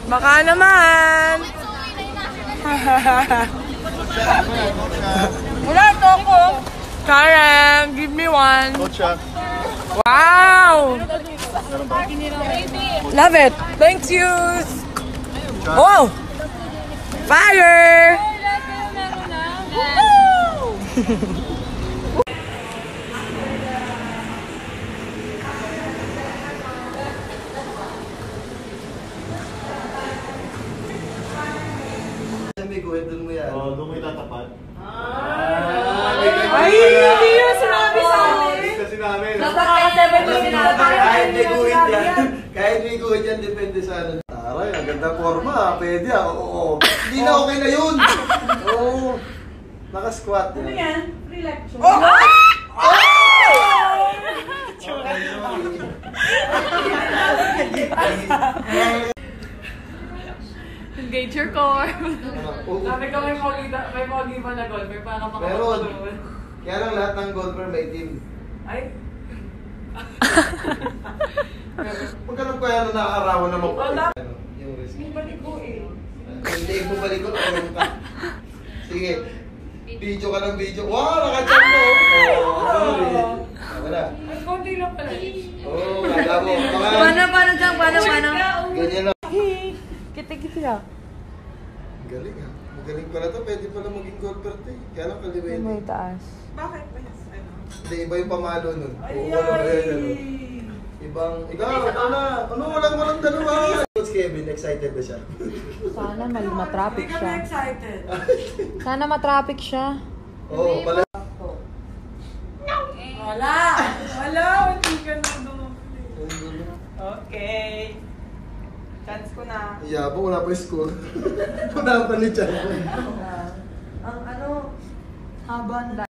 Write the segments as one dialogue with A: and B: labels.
A: Baka naman. Wala ito ako. Karen, give me one. Wow! Love it. Thank you. Wow! Fire!
B: Doon mo yan. Oo, doon mo itatapat.
A: Ay, hindi yun sinabi sa amin.
B: Kasi namin.
A: Napaka-7 ko sinabi.
B: Kahit may guhit yan. Kahit may guhit yan, depende sa ano. Taray, ang gandang forma. Pwede ah. Oo. Hindi na okay na yun. Oo. Naka-squat yan.
C: Ano yan? Free lecture.
A: Oh!
C: Engage your core.
A: Sabi ko may pogi pa na golfer para
B: meron. Kaya lang lahat ng golfer may team.
A: Ay.
B: Huwag ka nang kaya na nakakarawan na
A: Wala.
B: Yung risk.
A: May balik ko eh.
B: Hindi mo balik ko. Sige. Video ka ng video. Wow, nakachat mo. Sorry. Wala.
A: Ay, konti lang pala.
B: Oo, kala mo.
C: Paano dyan? Paano?
B: Ganyan lang.
A: Kita.
B: Galing ha. Magaling pala to. Pwede pala maging golfer to eh. Kaya lang kaliwin.
A: May taas.
C: Bakit?
B: Hindi, iba yung pamalo nun. Ibang, ikaw, ano, walang dalawa. Coach Kevin, excited na siya.
A: Sana matraffic siya.
C: I'm excited.
A: Sana matraffic siya.
B: Oo, pala.
C: Wala! Hindi ka na dumapit. Okay. Chance ko na.
B: Iyabang, wala pa yung score. Wala pa ni Chan.
C: Ang ano, haba na.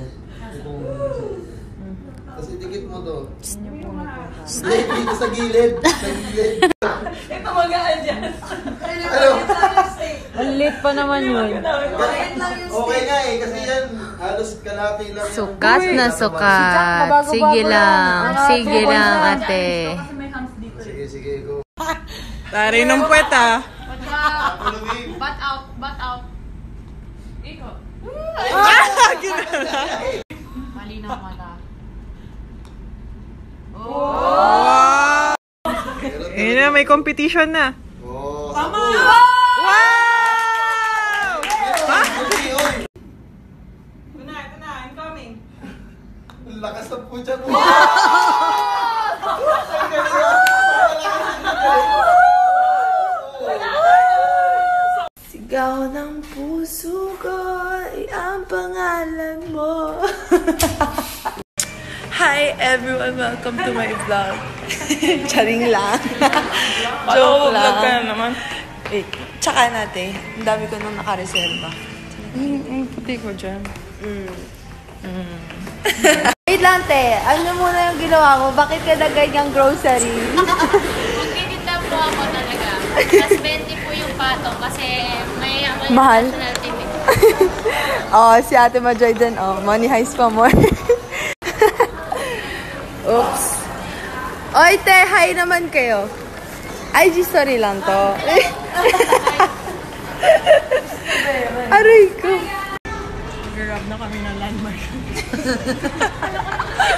B: Tapos idikit mo to. Slate dito sa gilid. Sa gilid.
C: Ito magaan dyan.
B: Ano?
A: Ang late pa naman yun.
B: Okay nga eh, kasi yan, halos kalahati lang.
D: Sukat na sukat. Sige lang, ate.
B: Sige, go.
A: Taray ng puwet ah.
D: Bat out.
C: Ikaw.
D: Mali na mata.
A: Wow! Ayun na, may competition na.
B: Oh,
C: Tama!
A: Wow! Ha?
C: Ito na, I'm coming.
B: lakas ng pucha mo.
A: Sigaw ng puso ko ay ang pangalan mo. Hi everyone, welcome to my vlog. Charing lang. Joke lang. Vlog ka na naman. Eh, tsaka natin, ang dami ko nang nakareserva. Puti ko dyan.
D: Wait lang, te. Ano muna yung ginawa mo? Bakit ka na ganyang grocery?
E: Magtitinda po ako talaga. Tapos 20 po yung patong kasi may
D: Mahal.
E: national TV.
A: Oh, si Ate Majoy din. Oh, money heist pa more. Oops. Oy, te, hi naman kayo. IG story lang to. Aray ko. Grab na kami ng landmark.